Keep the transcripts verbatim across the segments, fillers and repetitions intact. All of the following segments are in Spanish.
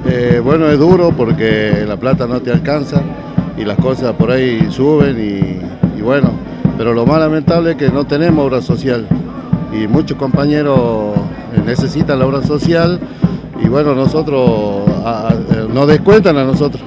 Eh, bueno, es duro porque la plata no te alcanza y las cosas por ahí suben y, y bueno, pero lo más lamentable es que no tenemos obra social y muchos compañeros necesitan la obra social y bueno, nosotros a, a, nos descuentan a nosotros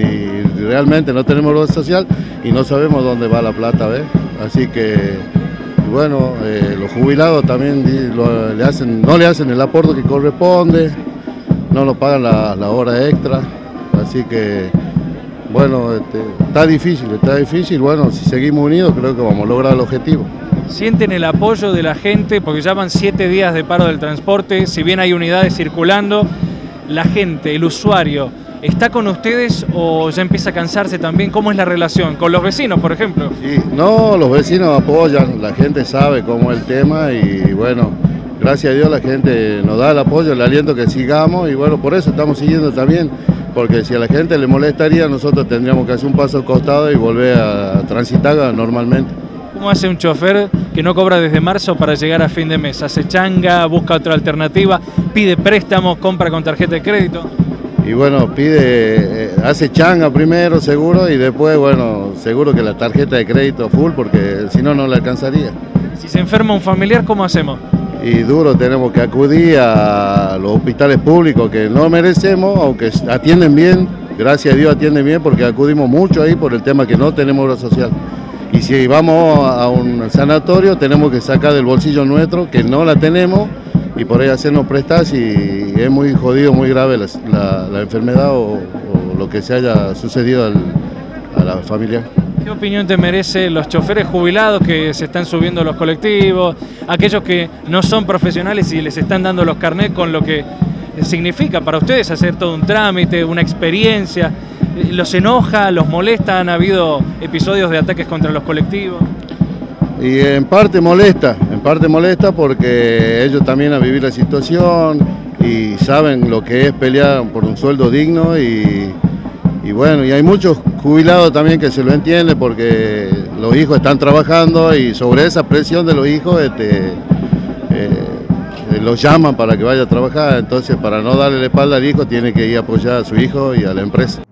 y realmente no tenemos obra social y no sabemos dónde va la plata, ¿ves? Así que bueno, eh, los jubilados también lo, le hacen, no le hacen el aporte que corresponde, no nos pagan la, la hora extra, así que bueno, este, está difícil, está difícil, bueno, si seguimos unidos creo que vamos a lograr el objetivo. ¿Sienten el apoyo de la gente? Porque ya van siete días de paro del transporte, si bien hay unidades circulando, la gente, el usuario, ¿está con ustedes o ya empieza a cansarse también? ¿Cómo es la relación? ¿Con los vecinos, por ejemplo? Sí, no, los vecinos apoyan, la gente sabe cómo es el tema y bueno, gracias a Dios la gente nos da el apoyo, el aliento que sigamos y bueno, por eso estamos siguiendo también, porque si a la gente le molestaría, nosotros tendríamos que hacer un paso al costado y volver a transitar normalmente. ¿Cómo hace un chofer que no cobra desde marzo para llegar a fin de mes? ¿Hace changa, busca otra alternativa, pide préstamos, compra con tarjeta de crédito? Y bueno, pide, eh, hace changa primero seguro y después, bueno, seguro que la tarjeta de crédito full porque si no, no le alcanzaría. Si se enferma un familiar, ¿cómo hacemos? Y duro, tenemos que acudir a los hospitales públicos que no merecemos, aunque atienden bien, gracias a Dios atienden bien porque acudimos mucho ahí por el tema que no tenemos obra social. Y si vamos a un sanatorio tenemos que sacar del bolsillo nuestro, que no la tenemos, y por ahí hacernos prestar si es muy jodido, muy grave la, la, la enfermedad o, o lo que se haya sucedido al, a la familia. ¿Qué opinión te merecen los choferes jubilados que se están subiendo a los colectivos, aquellos que no son profesionales y les están dando los carnets con lo que significa para ustedes hacer todo un trámite, una experiencia? ¿Los enoja, los molesta? ¿Han habido episodios de ataques contra los colectivos? Y en parte molesta, en parte molesta porque ellos también han vivido la situación y saben lo que es pelear por un sueldo digno y, y bueno, y hay muchos jubilados también que se lo entienden porque los hijos están trabajando y sobre esa presión de los hijos este, eh, los llaman para que vaya a trabajar, entonces para no darle la espalda al hijo tiene que ir a apoyar a su hijo y a la empresa.